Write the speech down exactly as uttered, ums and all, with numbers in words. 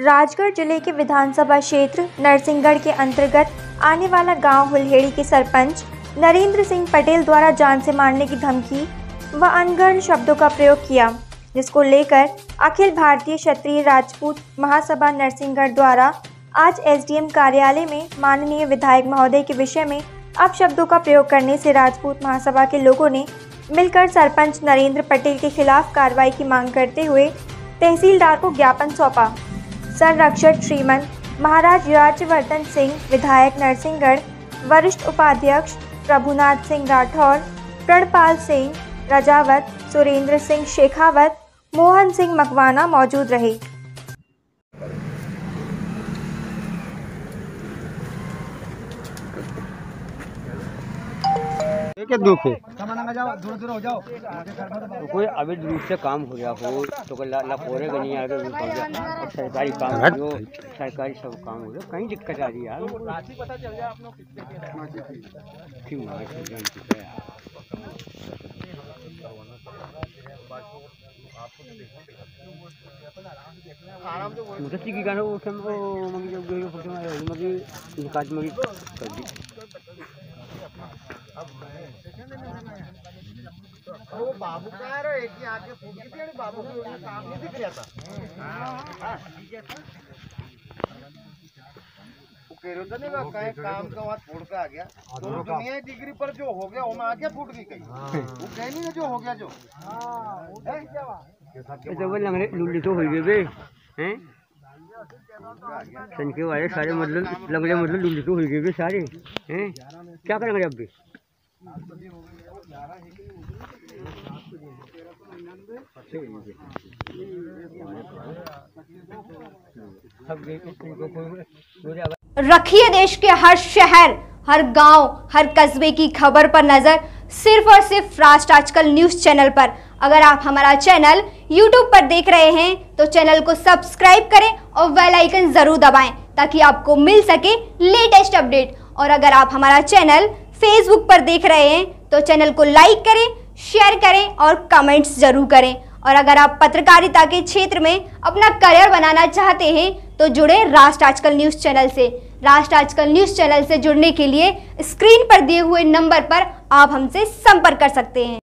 राजगढ़ जिले के विधानसभा क्षेत्र नरसिंहगढ़ के अंतर्गत आने वाला गांव हुल्हेड़ी के सरपंच नरेंद्र सिंह पटेल द्वारा जान से मारने की धमकी व अनगढ़ शब्दों का प्रयोग किया, जिसको लेकर अखिल भारतीय क्षत्रिय राजपूत महासभा नरसिंहगढ़ द्वारा आज एसडीएम कार्यालय में माननीय विधायक महोदय के विषय में अपशब्दों का प्रयोग करने से राजपूत महासभा के लोगों ने मिलकर सरपंच नरेंद्र पटेल के खिलाफ कार्रवाई की मांग करते हुए तहसीलदार को ज्ञापन सौंपा। संरक्षक श्रीमंत महाराज राज्यवर्धन सिंह, विधायक नरसिंहगढ़, वरिष्ठ उपाध्यक्ष प्रभुनाथ सिंह राठौर, प्रणपाल सिंह रजावत, सुरेंद्र सिंह शेखावत, मोहन सिंह मकवाना मौजूद रहे। क्या दुख है? तो कोई अवैध रूप से काम हो गया हो तो कोई लपोरे का नहीं आगे सरकारी काम हो, सरकारी सब काम हो गया, कहीं दिक्कत आ रही है यार। की गाना वो कर दी वो बाबू कह रहे एक ही आके फूट गई थी, बाबू को काम नहीं दिख रहा था। वो कह रहे थे ना कहीं काम का वहाँ छोड़ के आ गया तो दुनिया डिग्री पर जो हो गया वो में आके फूट गई कहीं, वो कह नहीं ना जो हो गया जो लुल्ली तो हो गए हैं सनके वाले सारे, मतलब लंगड़े मतलब लुल्ली तो हो गए सारे हैं। क्या करेंगे अब भी? रखिए देश के हर शहर, हर गांव, हर कस्बे की खबर पर नजर सिर्फ और सिर्फ राष्ट्र आजकल न्यूज चैनल पर। अगर आप हमारा चैनल यूट्यूब पर देख रहे हैं तो चैनल को सब्सक्राइब करें और बेल आइकन जरूर दबाएं ताकि आपको मिल सके लेटेस्ट अपडेट। और अगर आप हमारा चैनल फेसबुक पर देख रहे हैं तो चैनल को लाइक करें, शेयर करें और कमेंट्स जरूर करें। और अगर आप पत्रकारिता के क्षेत्र में अपना करियर बनाना चाहते हैं तो जुड़े राष्ट्र आजकल न्यूज चैनल से। राष्ट्र आजकल न्यूज चैनल से जुड़ने के लिए स्क्रीन पर दिए हुए नंबर पर आप हमसे संपर्क कर सकते हैं।